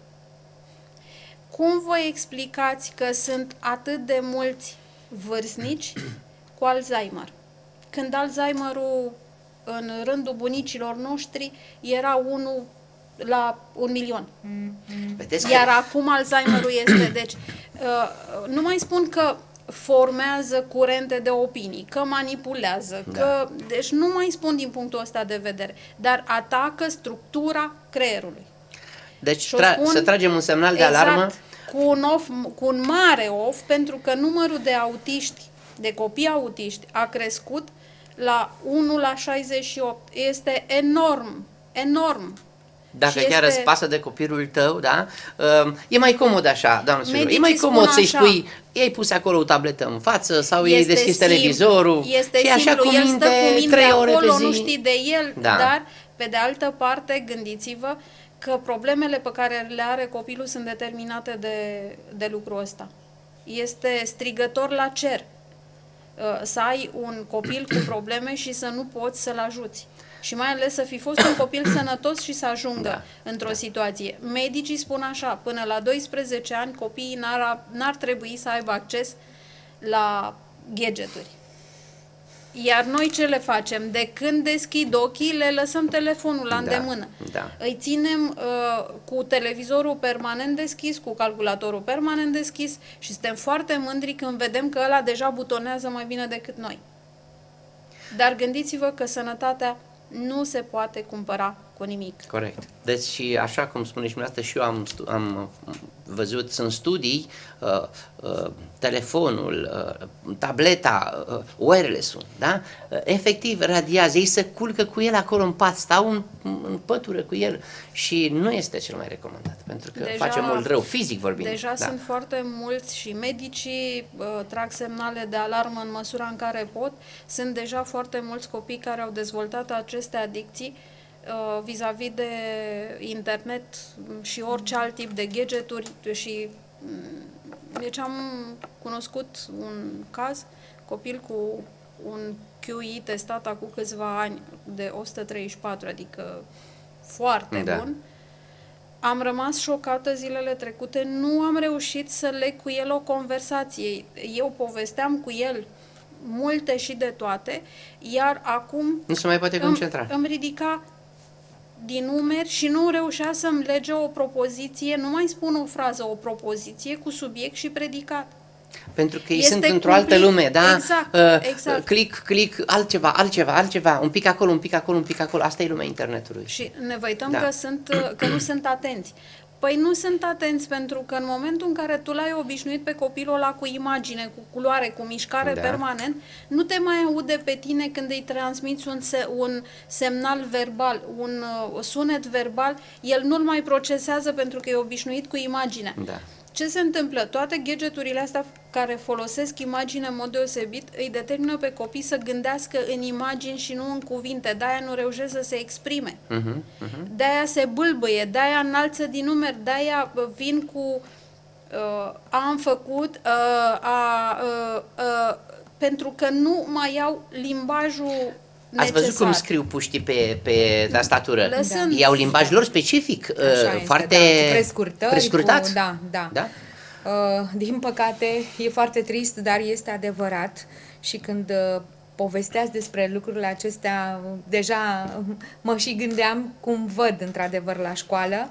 Cum vă explicați că sunt atât de mulți vârstnici cu Alzheimer? Când Alzheimerul în rândul bunicilor noștri era unul la un milion. Vedeți Iar că... acum Alzheimerul este, deci, uh, nu mai spun că formează curente de opinii, că manipulează, Da. că, deci nu mai spun din punctul ăsta de vedere, dar atacă structura creierului. Deci Și o tra- spun să tragem un semnal de exact, alarmă. Cu un, of, cu un mare of, pentru că numărul de autiști, de copii autiști, a crescut la unu la șaizeci și opt. Este enorm, enorm. Dacă Și chiar este- îți pasă de copilul tău, da? Uh, e mai comod așa, doamnă Sfirou, e Medicii mai comod spun să-i așa. spui, ei pus acolo o tabletă în față sau ei Este deschis simplu, televizorul Este și așa simplu, cu el minte, stă cu minte trei ore acolo, pe zi. nu știi de el, Da. dar pe de altă parte gândiți-vă că problemele pe care le are copilul sunt determinate de, de lucrul ăsta. Este strigător la cer uh, să ai un copil cu probleme și să nu poți să-l ajuți. Și mai ales să fi fost un copil sănătos și să ajungă Da, într-o da. situație. Medicii spun așa, până la doisprezece ani copiii n-ar, n-ar trebui să aibă acces la gadgeturi. Iar noi ce le facem? De când deschid ochii, le lăsăm telefonul la Da, îndemână. da. Îi ținem uh, cu televizorul permanent deschis, cu calculatorul permanent deschis și suntem foarte mândri când vedem că ăla deja butonează mai bine decât noi. Dar gândiți-vă că sănătatea nu se poate cumpăra cu nimic. Corect. Deci și așa cum spuneți dumneavoastră și eu am, stu- am uh, văzut, sunt studii, uh, uh, telefonul, uh, tableta, uh, wireless-ul, da? Uh, efectiv radiază, ei se culcă cu el acolo în pat, stau în, în pătură cu el și nu este cel mai recomandat, pentru că Deja- face mult rău, fizic vorbind. Deja da. sunt foarte mulți și medicii uh, trag semnale de alarmă în măsura în care pot. Sunt deja foarte mulți copii care au dezvoltat aceste adicții uh, vis-a-vis de internet și orice alt tip de gadgeturi și mm, deci am cunoscut un caz, copil cu un Q I testat acum câțiva ani de o sută treizeci și patru, adică foarte Da. bun. Am rămas șocată zilele trecute, nu am reușit să leg cu el o conversație. Eu povesteam cu el multe și de toate, iar acum Nu se mai poate concentra. îmi, îmi ridica din umeri și nu reușea să-mi lege o propoziție, nu mai spun o frază, o propoziție cu subiect și predicat. Pentru că ei Este sunt într-o altă cumplit. lume, da? Exact, Uh, exact. Click, click, altceva, altceva, altceva, un pic acolo, un pic acolo, un pic acolo. Asta e lumea internetului. Și ne văităm Da. că, sunt, că nu sunt atenți. Păi nu sunt atenți pentru că în momentul în care tu l-ai obișnuit pe copilul ăla cu imagine, cu culoare, cu mișcare Da. permanent, nu te mai aude pe tine când îi transmiți un, se, un semnal verbal, un uh, sunet verbal, el nu-l mai procesează pentru că e obișnuit cu imaginea. Da. Ce se întâmplă? Toate gadgeturile astea care folosesc imagine în mod deosebit îi determină pe copii să gândească în imagini și nu în cuvinte. De-aia nu reușesc să se exprime. Uh-huh, uh-huh. De-aia se bâlbâie, de-aia înalță din numeri, de-aia uh, vin cu uh, am făcut, uh, a, uh, uh, pentru că nu mai au limbajul Ați văzut cum necesar. scriu puștii pe, pe tastatură? Lăsând- Ei au limbajul lor specific, uh, Așa este, foarte da, cu prescurtări, prescurtat. Cu, da, da. Da? Uh, din păcate, e foarte trist, dar este adevărat. Și când uh, povesteați despre lucrurile acestea, deja uh, mă și gândeam cum văd într-adevăr la școală.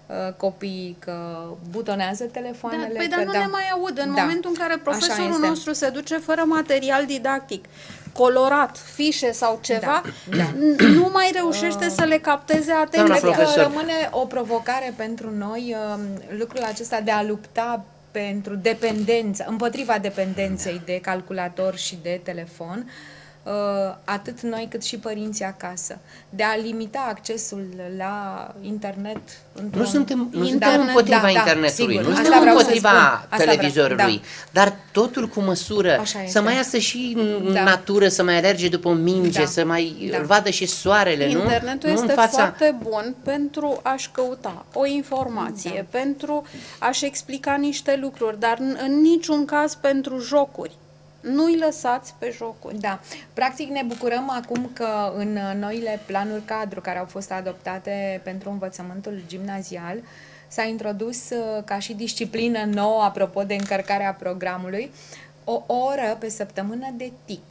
uh, copiii că butonează telefoanele. Da, păi, că dar nu da, ne mai aud. În da, momentul în care profesorul este. nostru se duce fără material didactic, colorat, fișe sau ceva, Da, da. nu mai reușește să le capteze atenția. Cred că profesor. rămâne o provocare pentru noi uh, lucrul acesta de a lupta pentru dependență, împotriva dependenței de calculator și de telefon, uh, atât noi cât și părinții acasă, de a limita accesul la internet. Nu suntem, nu suntem Internet, împotriva da, da, internetului, sigur. nu Asta suntem vreau să împotriva spun. Asta televizorului, vreau, da. dar totul cu măsură, Așa este. să mai iasă și în Da. natură, să mai alerge după o minge, Da. să mai Da. îl vadă și soarele, nu? Internetul nu este în fața... foarte bun pentru a-și căuta o informație, Da. pentru a-și explica niște lucruri, dar în, în niciun caz pentru jocuri. Nu-i lăsați pe jocuri. Da. Practic ne bucurăm acum că în noile planuri cadru care au fost adoptate pentru învățământul gimnazial s-a introdus uh, ca și disciplină nouă, apropo de încărcarea programului, o oră pe săptămână de T I C,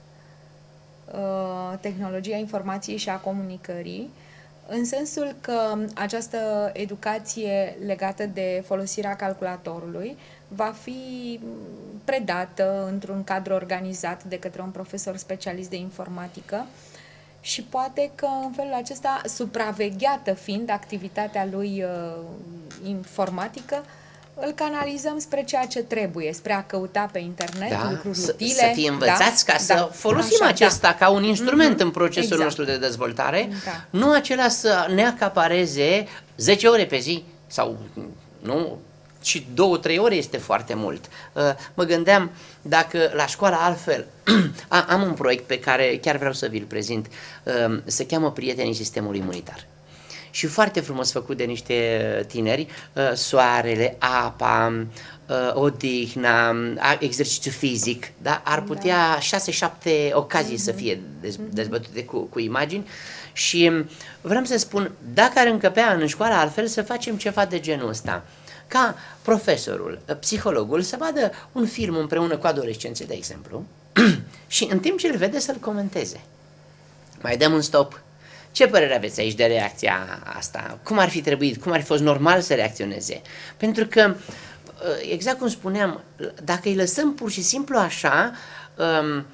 uh, tehnologia informației și a comunicării, în sensul că această educație legată de folosirea calculatorului va fi predată într-un cadru organizat de către un profesor specialist de informatică și poate că în felul acesta, supravegheată fiind activitatea lui uh, informatică, îl canalizăm spre ceea ce trebuie, spre a căuta pe internet Da, lucruri să, utile. să fie învățați da, ca să da, folosim așa, acesta da. ca un instrument Mm-hmm. în procesul Exact. nostru de dezvoltare, Da. nu acela să ne acapareze zece ore pe zi sau nu, și două, trei ore este foarte mult. Uh, mă gândeam dacă la școală altfel, a, am un proiect pe care chiar vreau să vi-l prezint, uh, se cheamă Prietenii Sistemului Imunitar. Și foarte frumos făcut de niște tineri, uh, soarele, apa, uh, odihna, uh, exercițiu fizic, da? Ar putea șase, șapte ocazii mm-hmm. să fie dez, dezbătute cu, cu imagini și vreau să spun, dacă ar încăpea în școala altfel, să facem ceva de genul ăsta. Ca profesorul, psihologul să vadă un film împreună cu adolescenții, de exemplu, și în timp ce îl vede să-l comenteze. Mai dăm un stop. Ce părere aveți aici de reacția asta? Cum ar fi trebuit, cum ar fi fost normal să reacționeze? Pentru că, exact cum spuneam, dacă îi lăsăm pur și simplu așa, um,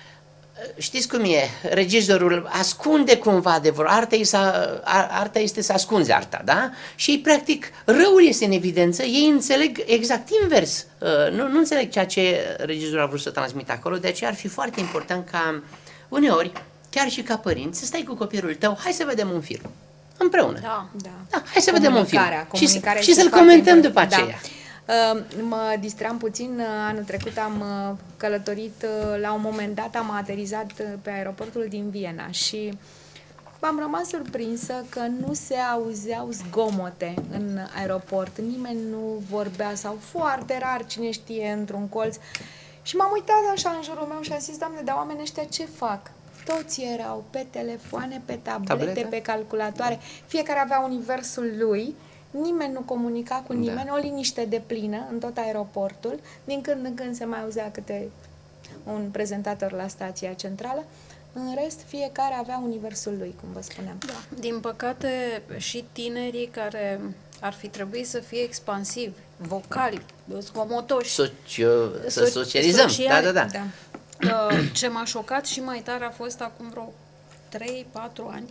știți cum e, regizorul ascunde cumva adevărul, arta, arta este să ascunzi arta, da? Și ei, practic, răul este în evidență, ei înțeleg exact invers, uh, nu, nu înțeleg ceea ce regizorul a vrut să transmită acolo, de aceea ar fi foarte important ca uneori, chiar și ca părinți, să stai cu copilul tău, hai să vedem un film, împreună. Da. Da. Da, hai să vedem un film și, Comunicarea și este să-l foarte comentăm după important. aceea. Da. Uh, mă distram puțin, uh, anul trecut am uh, călătorit, uh, la un moment dat am aterizat uh, pe aeroportul din Viena și am rămas surprinsă că nu se auzeau zgomote în aeroport, nimeni nu vorbea sau foarte rar, cine știe, într-un colț. Și m-am uitat așa în jurul meu și am zis, Doamne, dar oamenii ăștia ce fac? Toți erau pe telefoane, pe tablete, Tablete? pe calculatoare, fiecare avea universul lui. Nimeni nu comunica cu nimeni, da. O liniște deplină în tot aeroportul, din când în când se mai auzea câte un prezentator la stația centrală, în rest fiecare avea universul lui, cum vă spuneam. Da. Din păcate și tinerii care ar fi trebuit să fie expansivi, vocali, zgomotoși, Socio, să so- socializăm, sociali, da, da, da. Da. Ce m-a șocat și mai tare a fost acum vreo trei patru ani,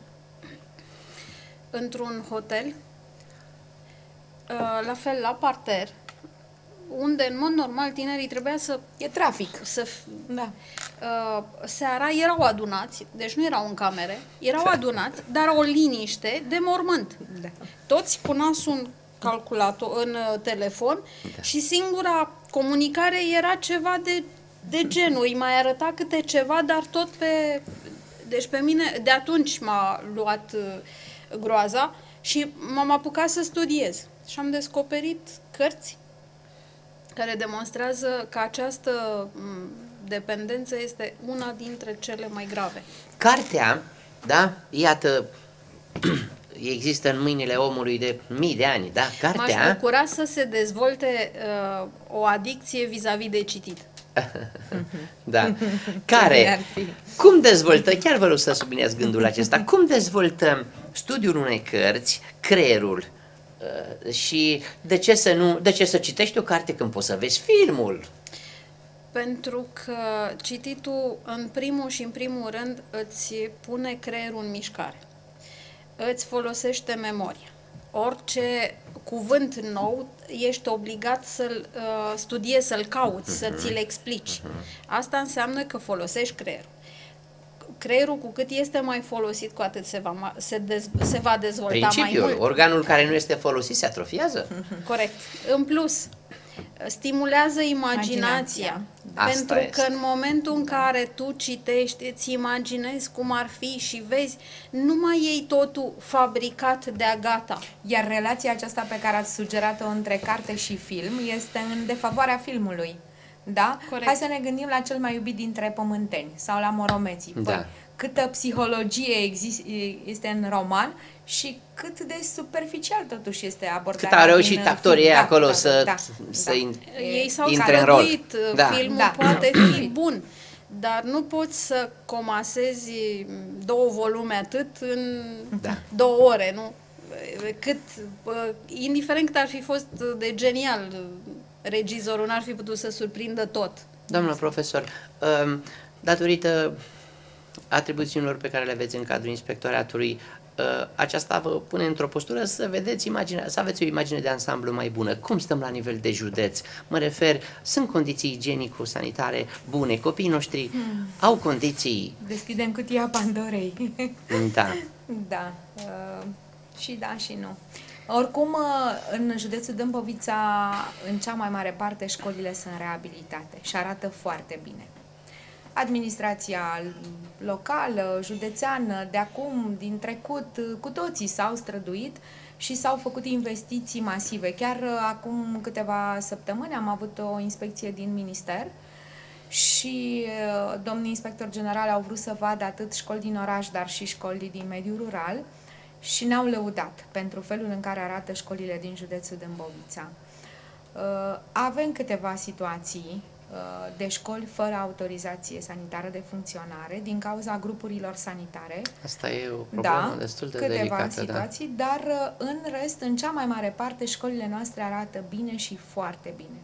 într-un hotel, la fel, la parter, unde în mod normal tinerii trebuia să... E trafic. Să, Da. uh, seara erau adunați, deci nu erau în camere, erau adunați, dar o liniște de mormânt. Da. Toți cu nasul în calculator, în uh, telefon, da. Și singura comunicare era ceva de, de genul, îi mai arăta câte ceva, dar tot pe... Deci pe mine, de atunci m-a luat uh, groaza și m-am apucat să studiez. Și am descoperit cărți care demonstrează că această dependență este una dintre cele mai grave. Cartea, da, iată, există în mâinile omului de mii de ani, da, cartea... M-aș bucura să se dezvolte uh, o adicție vis-a-vis de citit. Da, care, cum dezvoltă, chiar vă rog să subliniați gândul acesta, cum dezvoltă studiul unei cărți creierul Uh, și de ce să nu, de ce să citești o carte când poți să vezi filmul? Pentru că cititul, în primul și în primul rând, îți pune creierul în mișcare. Îți folosește memoria. Orice cuvânt nou, ești obligat să-l uh, studiezi, să-l cauți, uh-huh. să ți-l explici. Uh-huh. Asta înseamnă că folosești creierul. Creierul, cu cât este mai folosit, cu atât se va, se dez, se va dezvolta Principiul, mai mult. organul care nu este folosit se atrofiază. Uh-huh. Corect. În plus, stimulează imaginația. Asta Pentru este. că în momentul în care tu citești, îți imaginezi cum ar fi și vezi, nu mai iei totul fabricat de-a gata. Iar relația aceasta pe care ați sugerat-o între carte și film este în defavoarea filmului. Da? Corect. Hai să ne gândim la cel mai iubit dintre pământeni sau la Moromeții. Păi, Da. câtă psihologie exist, este în roman și cât de superficial totuși este abordarea. Cât au reușit din actorii film. ei Da, acolo da, să, da, să da. in- Ei s-au intre în rol. străduit, Da. filmul Da. poate fi bun, dar nu poți să comasezi două volume atât în Da. două ore, nu? Cât, indiferent cât ar fi fost de genial, regizorul n-ar fi putut să surprindă tot. Doamnă profesor, um, datorită atribuțiunilor pe care le aveți în cadrul inspectoratului, uh, aceasta vă pune într-o postură să vedeți imagine, să aveți o imagine de ansamblu mai bună. Cum stăm la nivel de județ? Mă refer, sunt condiții igienico-sanitare bune, copiii noștri hmm. au condiții... Deschidem cutia Pandorei. Da. Da. Uh, și da și nu. Oricum, în județul Dâmbovița, în cea mai mare parte, școlile sunt reabilitate și arată foarte bine. Administrația locală, județeană, de acum, din trecut, cu toții s-au străduit și s-au făcut investiții masive. Chiar acum câteva săptămâni am avut o inspecție din minister și domnii inspector general au vrut să vadă atât școli din oraș, dar și școli din mediul rural și ne-au lăudat pentru felul în care arată școlile din județul Dâmbovița. Avem câteva situații de școli fără autorizație sanitară de funcționare din cauza grupurilor sanitare. Asta e o problemă da, destul de câteva delicată. situații, da. Dar în rest, în cea mai mare parte, școlile noastre arată bine și foarte bine.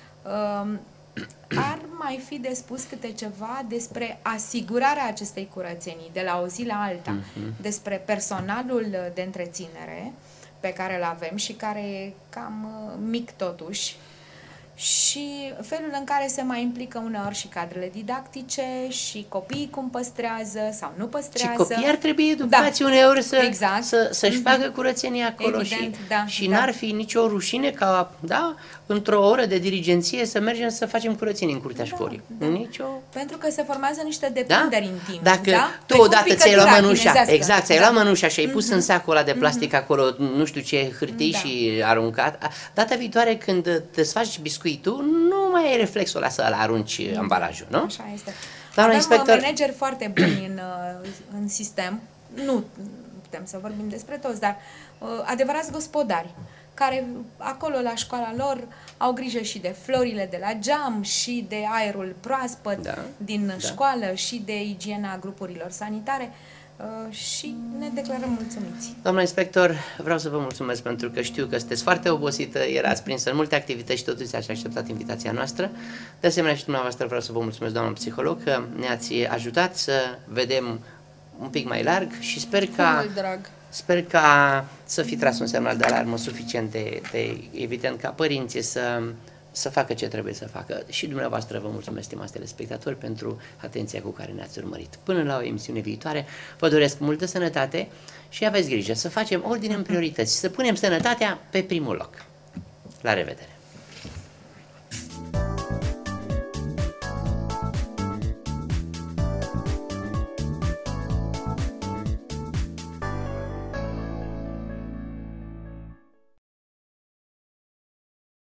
Ar mai fi de spus câte ceva despre asigurarea acestei curățenii de la o zi la alta, uh-huh. despre personalul de întreținere pe care îl avem și care e cam mic totuși, și felul în care se mai implică uneori și cadrele didactice și copiii cum păstrează sau nu păstrează. Și copiii ar trebui educați da. uneori să, exact. să, să-și mm-hmm. facă curățenie acolo. Evident, și, da, și da. n-ar fi nicio rușine ca, da, într-o oră de dirigenție să mergem să facem curățenie în curtea da, școlii. Da. Nicio... Pentru că se formează niște depinderi da? în timp. Dacă da? tu odată ți-ai luat mănușa, exact, ți-ai da. luat mănușa și ai pus mm-hmm. în sacul ăla de plastic mm-hmm. acolo, nu știu ce hârtii da. și aruncat, data viitoare când te faci biscuitul, nu mai ai reflexul ăla să-l arunci da. ambalajul, nu? Așa este. Doamna Avem inspector... manageri foarte buni în, în sistem, nu putem să vorbim despre toți, dar adevărați gospodari, care acolo la școala lor au grijă și de florile de la geam și de aerul proaspăt da, din da. școală și de igiena grupurilor sanitare uh, și ne declarăm mulțumiți. Doamna inspector, vreau să vă mulțumesc pentru că știu că sunteți foarte obosită, erați prinsă în multe activități și totuși ați acceptat invitația noastră. De asemenea și dumneavoastră vreau să vă mulțumesc, doamna psiholog, că ne-ați ajutat să vedem un pic mai larg și sper ca... drag. Sper ca să fi tras un semnal de alarmă suficient de, de evident ca părinții să, să facă ce trebuie să facă. Și dumneavoastră vă mulțumesc, stimați telespectatori, pentru atenția cu care ne-ați urmărit. Până la o emisiune viitoare, vă doresc multă sănătate și aveți grijă să facem ordine în priorități, să punem sănătatea pe primul loc. La revedere!